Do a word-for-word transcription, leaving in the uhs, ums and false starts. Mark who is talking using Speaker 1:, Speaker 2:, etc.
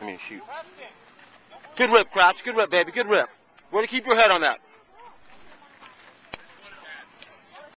Speaker 1: I mean, shoot. Good rip, Crouch. Good rip, baby. Good rip. Way to keep your head on that.